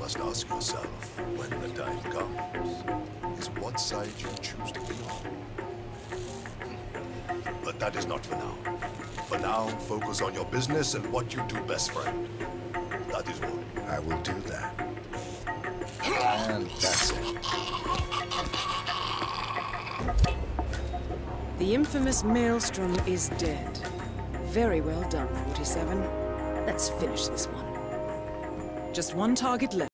must ask yourself when the time comes is what side you choose to be on. But that is not for now. For now, focus on your business and what you do best, friend. That is all. I will do that. And that's it. The infamous Maelstrom is dead. Very well done, 47. Let's finish this one. Just one target left.